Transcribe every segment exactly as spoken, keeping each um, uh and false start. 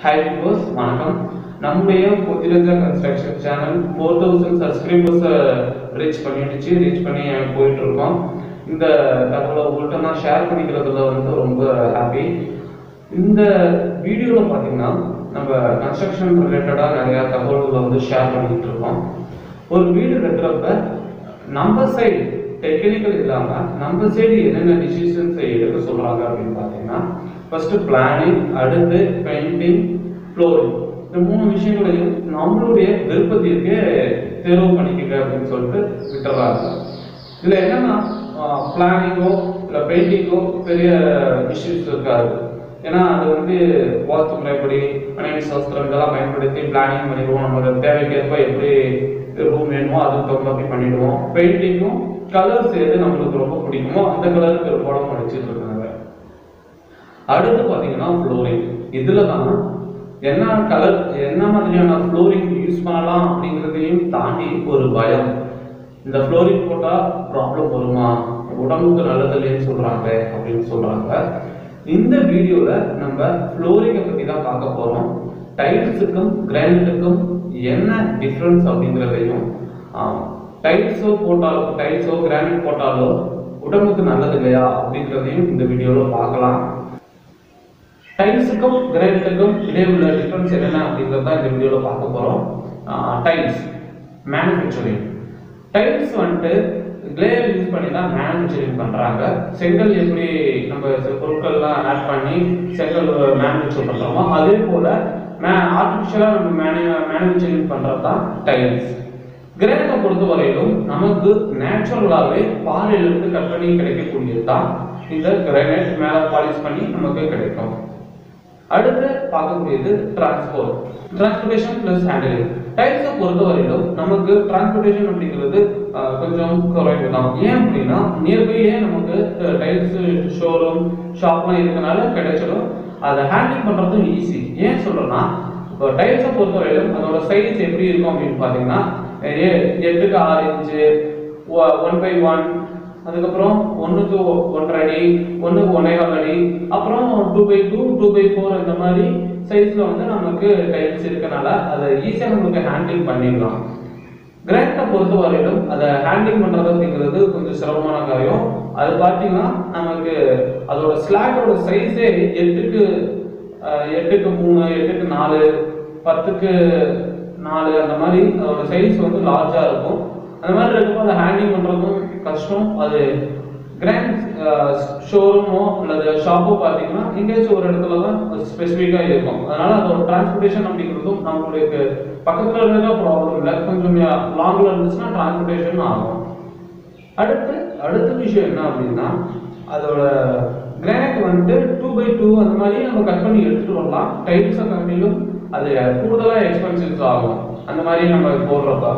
Hi viewers, வணக்கம். நம்முடைய பொதிரஜா construction channel four thousand subscribers reach பண்ணிடுச்சு ரீச் பண்ணி போயிட்டு இருக்கோம். இந்த தகவலை உங்கள்கிட்ட நான் ஷேர் பண்ணிக்கிறதுல வந்து ரொம்ப ஹாப்பி. இந்த வீடியோல பாத்தீங்கன்னா நம்ம கன்ஸ்ட்ரக்ஷன் ரிலேட்டடா நிறைய தகவல்களை வந்து ஷேர் பண்ணிட்டு இருக்கோம். ஒரு வீடு கட்டுறப்ப நம்ம சைடு டெக்னிக்கல் இல்லாம நம்ம சைடு என்னென்ன டிசிஷன்ஸ் எடுக்க சொல்றாங்க அப்படின்னு பாத்தீங்கன்னா ஃபர்ஸ்ட் பிளானிங், அடுத்து பெயிண்டிங், ஃப்ளோரிங், இந்த மூணு விஷயங்களையும் நம்மளுடைய விருப்பத்திற்கு தேர்வு பண்ணிக்கங்க அப்படின்னு சொல்லிட்டு விட்டுறாங்க. இதுல என்னன்னா பிளானிங்கோ இல்லை பெயிண்டிங்கோ பெரிய இஷ்யூஸ் இருக்காது. ஏன்னா அது வந்து வாஸ்து முறைப்படி மனைவி சாஸ்திரம் இதெல்லாம் பயன்படுத்தி பிளானிங் பண்ணிடுவோம். நமக்கு தேவைக்கேற்ப எப்படி ரூம் வேணுமோ அதுக்கு தகுந்த மாதிரி பண்ணிடுவோம். பெயிண்டிங்கும் கலர்ஸ் எது நம்மளுக்கு ரொம்ப பிடிக்குமோ அந்த கலருக்கு ஒரு படம் அடிச்சுட்டு இருக்காங்க. அடுத்து பார்த்தீங்கன்னா ஃப்ளோரிங். இதில் தான் என்ன கலர் என்ன மாதிரியான ஃப்ளோரிங் யூஸ் பண்ணலாம் அப்படிங்கிறதையும் தாண்டி ஒரு பயம். இந்த ஃப்ளோரிங் போட்டால் ப்ராப்ளம் வருமா, உடம்புக்கு நல்லது இல்லைன்னு சொல்கிறாங்க அப்படின்னு சொல்கிறாங்க. இந்த வீடியோவில் நம்ம ஃப்ளோரிங்கை பற்றி தான் பார்க்க போகிறோம். டைல்ஸுக்கும் கிரானைட்டுக்கும் என்ன டிஃப்ரென்ஸ் அப்படிங்கிறதையும், டைல்ஸோ போட்டாலோ டைல்ஸோ கிரானைட் போட்டாலோ உடம்புக்கு நல்லது இல்லையா அப்படிங்கிறதையும் இந்த வீடியோவில் பார்க்கலாம். டைல்ஸுக்கும் கிரானைட்டுக்கும் இடையே உள்ள டிஃப்ரென்ஸ் என்னென்ன அப்படிங்கிறத இந்த வீடியோவில் பார்க்க போகிறோம். Tiles manufacturing. டைல்ஸ் வந்துட்டு கிளேயர் யூஸ் பண்ணி தான் மேனுஃபேக்சரிங் பண்ணுறாங்க. செங்கல் எப்படி நம்ம பொருட்கள்லாம் ஆட் பண்ணி செங்கல் மேனுஃபேக்சர் பண்ணுறோமோ அதே போல் மே ஆர்டிஃபிஷியலாக நம்ம மேனு மேனுஃபேக்சரிங் பண்ணுறது தான் டைல்ஸ். கிரானைட்டை பொறுத்த வரையிலும் நமக்கு நேச்சுரலாகவே பாறையிலிருந்து கட் பண்ணி கிடைக்கக்கூடியது தான் இந்த கிரானைட். மேலே பாலிஷ் பண்ணி நமக்கு கிடைக்கும். அடுத்து பார்க்கக்கூடியது டிரான்ஸ்போர்ட் டிரான்ஸ்போர்டேஷன் பிளஸ் ஹேண்டலிங். டைல்ஸை பொறுத்த வரையிலும் நமக்கு டிரான்ஸ்போர்டேஷன் அப்படிங்கிறது கொஞ்சம் குறைவு தான். ஏன் அப்படின்னா நியர்பையே நமக்கு டைல்ஸ் ஷோரூம் ஷாப்லாம் இருக்கனால கிடைச்சிடும். அதை ஹேண்டில் பண்ணுறதும் ஈஸி. ஏன் சொல்கிறேன்னா இப்போ டைல்ஸை பொறுத்த வரையிலும் அதோட சைஸ் எப்படி இருக்கும் அப்படின்னு பார்த்தீங்கன்னா எட்டுக்கு ஆறு இன்ச்சு, ஒன் பை ஒன், அதுக்கப்புறம் ஒன்றுக்கு ஒன்றரை அடி, ஒன்றுக்கு ஒன்னேகால் அடி, அப்புறம் two by two two by four இந்த மாதிரி சைஸில் வந்து நமக்கு டைல்ஸ் இருக்கனால அதை ஈஸியாக நமக்கு ஹேண்டில் பண்ணிடலாம். கிரானைட்டை பொறுத்த வரையிலும் அதை ஹேண்டில் பண்ணுறது அப்படிங்கிறது கொஞ்சம் சிரமமான காரியம். அது பார்த்தீங்கன்னா நமக்கு அதோட ஸ்லாட்டோட சைஸே எட்டுக்கு எட்டுக்கு மூணு, எட்டுக்கு நாலு, பத்துக்கு நாலு, அந்த மாதிரி அதோட சைஸ் வந்து லார்ஜாக இருக்கும். அந்த மாதிரி இருக்கும்போது அதை ஹேண்டில் பண்ணுறதும் கஷ்டம். அது கிராண்ட் ஷோரூமோ அல்லது ஷாப்போ பார்த்தீங்கன்னா எங்கேயாச்சும் ஒரு இடத்துல தான் ஸ்பெசிஃபிக்காக இருக்கும். அதனால அதோட டிரான்ஸ்போர்டேஷன் அப்படிங்கிறதும் நம்மளுக்கு பக்கத்தில் இருந்தா ப்ராப்ளம் இல்லை. கொஞ்சம் லாங்கில் இருந்துச்சுன்னா டிரான்ஸ்போர்டேஷன் ஆகும். அடுத்து அடுத்த விஷயம் என்ன அப்படின்னா அதோட கிரானைட் வந்துட்டு டூ பை டூ அந்த மாதிரி நம்ம கட் பண்ணி எடுத்துகிட்டு வரலாம். டைல்ஸை கம்மியிலும் அது கூடுதலாக எக்ஸ்பென்சிவ்ஸ் ஆகும் அந்த மாதிரி நம்ம போடுறப்ப.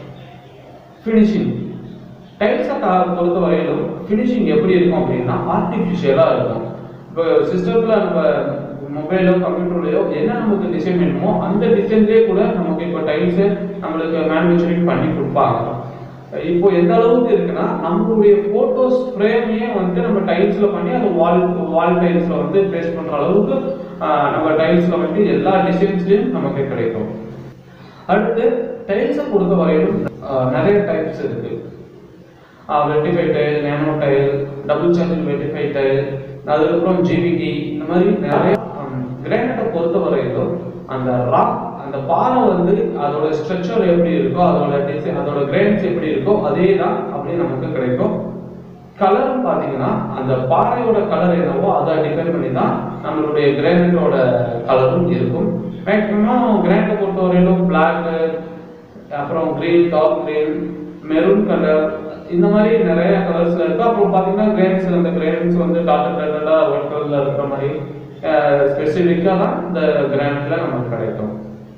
ஃபினிஷிங் டைல்ஸை பொறுத்த வரையிலும் ஃபினிஷிங் எப்படி இருக்கும் அப்படின்னா ஆர்டிஃபிஷியலாக இருக்கும். இப்போ சிஸ்டத்தில் நம்ம மொபைலோ கம்ப்யூட்டர்லையோ என்ன நமக்கு டிசைன் வேணுமோ அந்த டிசைன்லேயே கூட நமக்கு இப்போ டைல்ஸு நம்மளுக்கு மேனுஃபேக்சரிங் பண்ணி கொடுப்பாங்க. இப்போ எந்த அளவுக்கு இருக்குன்னா நம்மளுடைய ஃபோட்டோஸ் ஃப்ரேமையே வந்து நம்ம டைல்ஸில் பண்ணி அது வால் வால் டைல்ஸில் வந்து பேஸ்ட் பண்ணுற அளவுக்கு நம்ம டைல்ஸில் வந்து எல்லா டிசைன்ஸ்லையும் நமக்கு கிடைக்கும். அடுத்து டைல்ஸை பொறுத்த வரையிலும் நிறைய டைப்ஸ் இருக்கு. Vitrified tile, nano tile, double charging vitrified tile, அதுக்கப்புறம் ஜிவிடி, இந்த மாதிரி நிறைய. கிரானைட்டை பொறுத்த வரையிலும் அந்த ராக் அந்த பாறை வந்து அதோட ஸ்ட்ரக்சர் எப்படி இருக்கோ அதோட டிசைன் அதோட கிரைன்ஸ் எப்படி இருக்கோ அதே தான் அப்படியே நமக்கு கிடைக்கும். கலர் பார்த்தீங்கன்னா அந்த பாறையோட கலர் என்னவோ அதை டிபெண்ட் பண்ணி தான் நம்மளுடைய கிரானைட்டோட கலரும் இருக்கும். மேக்ஸிமம் கிரானைட்டை பொறுத்த வரையிலும் பிளாக்கு, அப்புறம் green, dark green, maroon colour, இந்த மாதிரி நிறைய கலர்ஸ்ல இருக்கு. அப்புறம் பார்த்தீங்கன்னா கிரைன்ஸ் அந்த கிரைன்ஸ் வந்து டாட்டட் டாட்டடாக ஒயிட் கலர்ல இருக்கிற மாதிரி ஸ்பெசிஃபிக்காக தான் இந்த கிரானைட்ல நமக்கு கிடைக்கும்.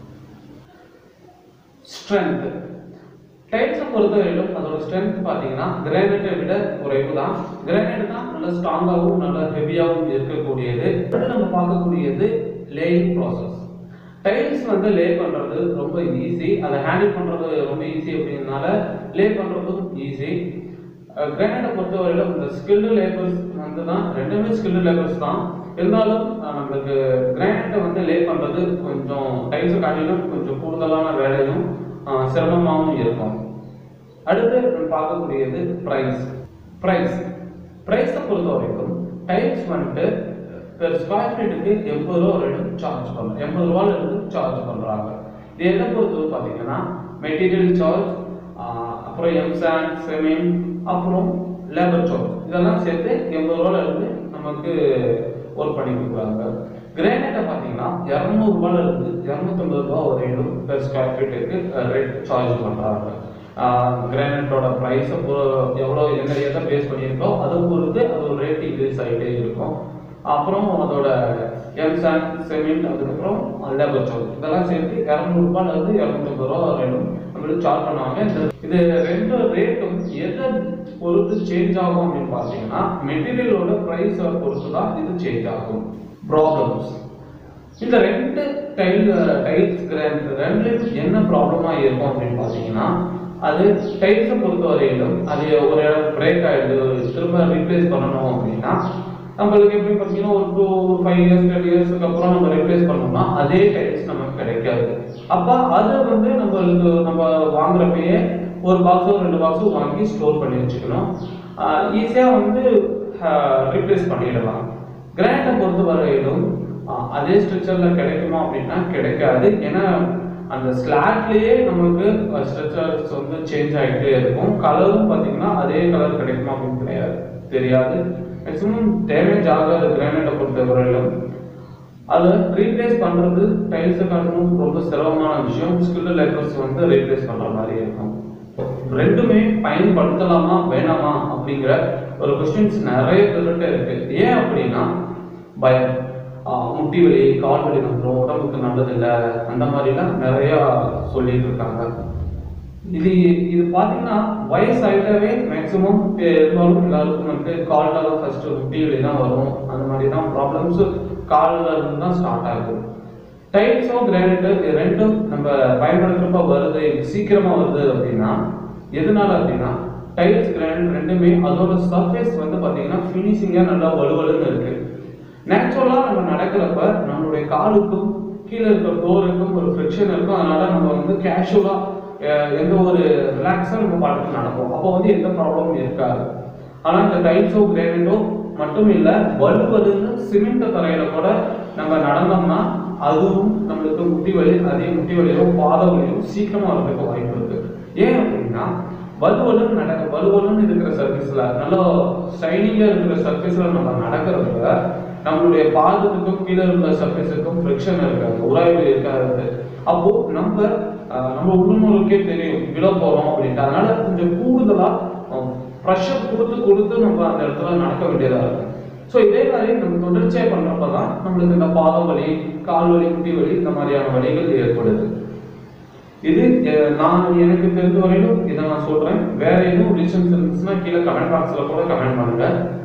ஸ்ட்ரென்த் டைல்ஸை பொறுத்தவரையிலும் அதோட ஸ்ட்ரென்த் பார்த்தீங்கன்னா கிரானைட்டை விட குறைவு தான். கிரானைட் தான் நல்ல ஸ்ட்ராங்காகவும் நல்ல ஹெவியாகவும் இருக்கக்கூடியது. அடுத்து நம்ம பார்க்கக்கூடியது லேயிங் ப்ராசஸ். டைல்ஸ் வந்து லே பண்ணுறது ரொம்ப ஈஸி, அதை ஹேண்டில் பண்ணுறது ரொம்ப ஈஸி அப்படிங்கிறதுனால லே பண்ணுறதும் ஈஸி. கிரானைட்டை பொறுத்தவரையிலும் இந்த ஸ்கில்டு லேபர்ஸ் வந்து தான் ரெண்டுமே ஸ்கில்டு லேபர்ஸ் தான். இருந்தாலும் நம்மளுக்கு கிரானைட்டை வந்து லே பண்ணுறது கொஞ்சம் டைல்ஸை காட்டிலும் கொஞ்சம் கூடுதலான வேலையும் சிரமமாகவும் இருக்கும். அடுத்து பார்க்கக்கூடியது ப்ரைஸ். ப்ரைஸ் ப்ரைஸை பொறுத்த வரைக்கும் டைல்ஸ் வந்துட்டு பெர் ஸ்கொயர் ஃபீட்டுக்கு எண்பது ரூபா வரைக்கும் சார்ஜ் பண்ணுறோம் எண்பது ரூபாயில இருந்து சார்ஜ் பண்ணுறாங்க. இது எதை பொறுத்தவரை பார்த்தீங்கன்னா மெட்டீரியல் சார்ஜ், அப்புறம் எம்சாண்ட், சிமெண்ட், அப்புறம் லேபர் சார்ஜ் இதெல்லாம் சேர்த்து எண்பது ரூபாயில இருந்து நமக்கு ஒர்க் பண்ணி கொடுக்குறாங்க. கிரானைட்டை பார்த்தீங்கன்னா இரநூறுபாயில இருந்து இரநூத்தம்பது ரூபா வரையிலும் பெர் ஸ்கொயர் ஃபீட்டுக்கு ரேட் சார்ஜ் பண்ணுறாங்க. கிரானைட்டோட ப்ரைஸை எவ்வளோ என்ன எதை பேஸ் பண்ணியிருக்கோ அதை பொறுத்து அது ஒரு ரேட் இன்க்ரீஸ் ஆகிட்டே இருக்கும். அப்புறம் அதோட எம்சாண்ட், சிமெண்ட், அதுக்கப்புறம் லேபர் சார்ஜ் இதெல்லாம் சேர்த்து இரநூறுபாயில இருந்து இரநூத்தம்பது ரூபா வரையிலும் நம்மளுக்கு சார்ஜ் பண்ணுவாங்க. இந்த இது ரெண்டு ரேட்டும் எதை பொறுத்து சேஞ்ச் ஆகும் அப்படின்னு பார்த்தீங்கன்னா மெட்டீரியலோட ப்ரைஸை பொறுத்து தான் இது சேஞ்ச் ஆகும். ப்ராப்ளம்ஸ் இந்த ரெண்டு டைல் டைல்ஸ் கிரானைட் ரெண்டுலையும் என்ன ப்ராப்ளமாக இருக்கும் அப்படின்னு பார்த்தீங்கன்னா அது டைல்ஸை பொறுத்த வரையிலும் அது ஒரு இடம் பிரேக் ஆகிடுது, திரும்ப ரீப்ளேஸ் பண்ணணும் அப்படின்னா நம்மளுக்கு எப்படி பார்த்தீங்கன்னா ஒரு டூ ஃபைவ் இயர்ஸ் டென் இயர்ஸ்க்கு அப்புறம் நம்ம ரீப்ளேஸ் பண்ணோம்னா அதே டைல்ஸ் நமக்கு கிடைக்காது. அப்போ அதை வந்து நம்மளுக்கு நம்ம வாங்குறப்பயே ஒரு பாக்ஸோ ரெண்டு பாக்ஸோ வாங்கி ஸ்டோர் பண்ணி வச்சுக்கணும். ஈஸியாக வந்து ரீப்ளேஸ் பண்ணிடலாம். கிரானைட்டை பொறுத்த வரையிலும் அதே ஸ்ட்ரக்சரில் கிடைக்குமா அப்படின்னா கிடைக்காது. ஏன்னா அந்த ஸ்லாட்லேயே நமக்கு ஸ்ட்ரக்சர்ஸ் வந்து சேஞ்ச் ஆகிட்டே இருக்கும். கலரும் பார்த்தீங்கன்னா அதே கலர் கிடைக்குமா அப்படின்னு கிடையாது, தெரியாது. மேக்ஸிமம் டேமேஜ் ஆகாத கிரானைட்டை பொறுத்த வரையிலும் அதை ரீப்ளேஸ் பண்ணுறது டைல்ஸை காட்டணும் ரொம்ப சிரமமான விஷயம். ஸ்கில்டு லேபர்ஸ் வந்து ரீப்ளேஸ் பண்ணுற மாதிரி இருக்கும். ரெண்டுமே பயன்படுத்தலாமா வேணாமா அப்படிங்கிற ஒரு கொஸ்டின்ஸ் நிறைய பேர்கிட்ட இருக்கு. ஏன் அப்படின்னா பயம், முட்டி வலி, கால் வலி வந்துடும், உடம்புக்கு நல்லதில்லை, அந்த மாதிரிலாம் நிறையா சொல்லிட்டு இருக்காங்க. இது இது பார்த்தீங்கன்னா வயசாகிட்டாவே மேக்ஸிமம் பெரும்பாலும் எல்லாருக்கும் வந்து காலில் தான் ஃபர்ஸ்ட் முட்டி வலி தான் வரும். அந்த மாதிரி தான் ப்ராப்ளம்ஸ் காலில் இருந்து தான் ஸ்டார்ட் ஆகுது. டைல்ஸும் கிரானைட்டு ரெண்டும் நம்ம பயன்படுத்துகிறப்ப வருது, சீக்கிரமாக வருது அப்படின்னா எதனால அப்படின்னா டைல்ஸ் கிரானைட் ரெண்டுமே அதோட சர்ஃபேஸ் வந்து பார்த்தீங்கன்னா ஃபினிஷிங்காக நல்லா வலுவலுன்னு இருக்குது. நேச்சுரலாக நம்ம நடக்கிறப்ப நம்மளுடைய காலுக்கும் கீழே இருக்கிற ஃப்ளோருக்கும் ஒரு ஃப்ரிக்ஷன் இருக்கும். அதனால நம்ம வந்து கேஷுவலாக எந்த ஒரு ரிலாக்ஸாக நம்ம பாட்டுக்கு நடப்போம். அப்போ வந்து எந்த ப்ராப்ளமும் இருக்காது. ஆனால் இந்த டைல்ஸோ கிரானைட்டோ மட்டும் இல்லை, வலுவலுன்னு சிமெண்ட் தரையில கூட நம்ம நடந்தோம்னா அதுவும் நம்மளுக்கு முட்டி வலி, அதே முட்டி வலியோ பாத வலியோ சீக்கிரமாக வரதுக்கு வாய்ப்பு இருக்கு. ஏன் அப்படின்னா வலுவலுன்னு நடக்க வலுவலுன்னு இருக்கிற சர்ஃபேஸில் நல்லா ஷைனிங்காக இருக்கிற சர்ஃபேஸில் நம்ம நடக்கிறதுல நம்மளுடைய பாதத்துக்கும் கீழே இருக்கிற சர்ஃபேஸுக்கும் ஃப்ரிக்ஷன் இருக்காது, உராய்வு இருக்காது. அப்போ நம்ம நம்ம உள்ளுணர்வுக்கே தெரியும் விழ போகிறோம் அப்படின்ட்டு. அதனால கொஞ்சம் கூடுதலாக ப்ரெஷர் கொடுத்து கொடுத்து நம்ம அந்த இடத்துல நடக்க வேண்டியதாக இருக்கும். ஸோ இதே மாதிரி நம்ம தொடர்ச்சியாக பண்ணுறப்ப தான் நம்மளுக்கு இந்த பாதம் வலி, கால் வலி, முட்டி வலி இந்த மாதிரியான வலிகள் ஏற்படுது. இது நான் எனக்கு தெரிஞ்ச வரையிலும் இதை நான் சொல்கிறேன். வேற எதுவும் ரீசன்ஸ் இருந்துச்சுன்னா கீழே கமெண்ட் பாக்ஸில் கூட கமெண்ட் பண்ணுங்க.